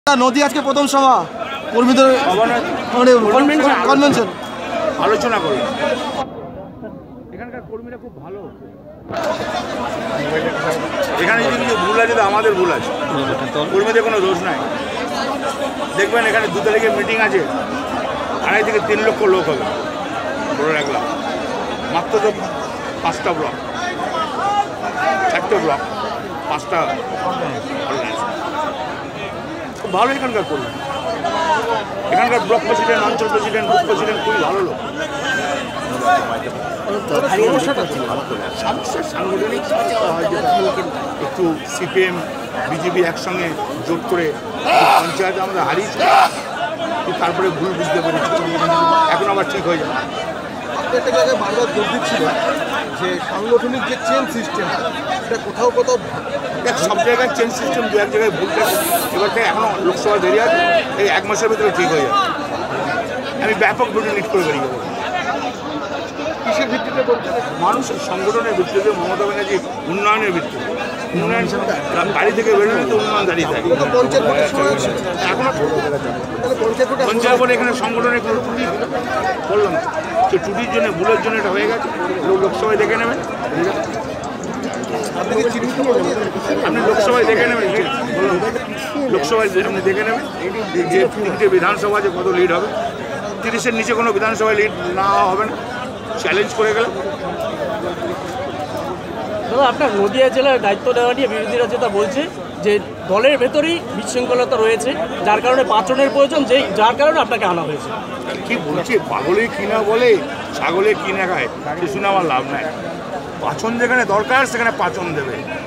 নদী আজকে প্রথম সভা কর্মীদের কনভেনশন আলোচনা করি। এখানকার কর্মীরা খুব ভালো। এখানে যদি কিছু ভুল আছে তো আমাদের ভুল আছে, কর্মীদের কোনো দোষ নাই। দেখবেন এখানে 2 তারিখে মিটিং আছে, 2.5 থেকে 3 লক্ষ লোক হবে, বলে রাখলাম। মাত্র তো 5টা ব্লক, 4টে ব্লক, 5টা অর্গানাইজেশন। খুব ভালো এখানকার কর্মী। এখানকার ব্লক প্রেসিডেন্ট, অঞ্চল প্রেসিডেন্ট, বুথ প্রেসিডেন্ট খুবই ভালো লোক। সমস্যার সাংগঠনিক একটু সিপিএম বিজেপি একসঙ্গে জোট করে পঞ্চায়েত আমরা হারিয়েছি, তারপরে ভুল বুঝতে পেরেছি, এখন আবার ঠিক হয়ে যাবে। একটা জায়গায় বারবার জোর দিচ্ছিল যে সাংগঠনিক যে চেন সিস্টেম এটা কোথাও সব জায়গায় চেঞ্জ সিস্টেম 2-1 জায়গায় ভুল থাকে। এবার থেকে এখনও লোকসভা দেরি আছে, এই 1 মাসের ভিতরে ঠিক হয়ে যাবে। আমি ব্যাপক ভোটে লিড করে বেরিয়ে যাবো। কিসের ভিত্তিতে বলতে? মানুষের সংগঠনের ভিত্তিতে, মমতা ব্যানার্জি উন্নয়নের ভিত্তিতে। উন্নয়ন বাড়ি থেকে বেরোলে তো উন্নয়ন দাঁড়িয়ে থাকে। এখনো পঞ্চায়েত ভোটে এখানে সংগঠনের কোনো ত্রুটি বললাম, সে ত্রুটির জন্য, ভুলের জন্য এটা হয়ে গেছে। লোকসভায় দেখে নেবেন, আপনি লোকসভায় দেখে নেবেন, লোকসভায় আপনি দেখে নেবেন যে 3টে বিধানসভা যে কত লিড হবে। 30-এর নিচে কোনো বিধানসভায় লিড না হবে না, চ্যালেঞ্জ করে গেলাম। দাদা, আপনার নদিয়া জেলার দায়িত্ব দেওয়া নিয়ে বিরোধীরা যেটা বলছে যে দলের ভেতরেই বিশৃঙ্খলতা রয়েছে, যার কারণে পাচনের প্রয়োজন, যার কারণে আপনাকে আনা হয়েছে। কি বলছে, পাগলে কিনা বলে, ছাগলে কিনা খায়, সে শুনে আমার লাভ নাই। পাচন যেখানে দরকার সেখানে পাচন দেবে।